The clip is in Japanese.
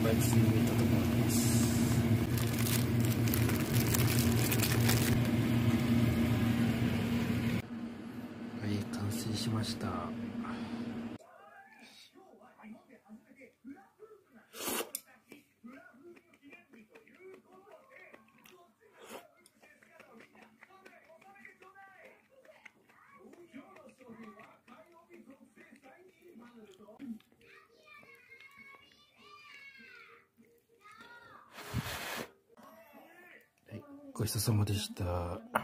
バイクスに向いたと思います。はい、完成しました。ごちそうさまでした。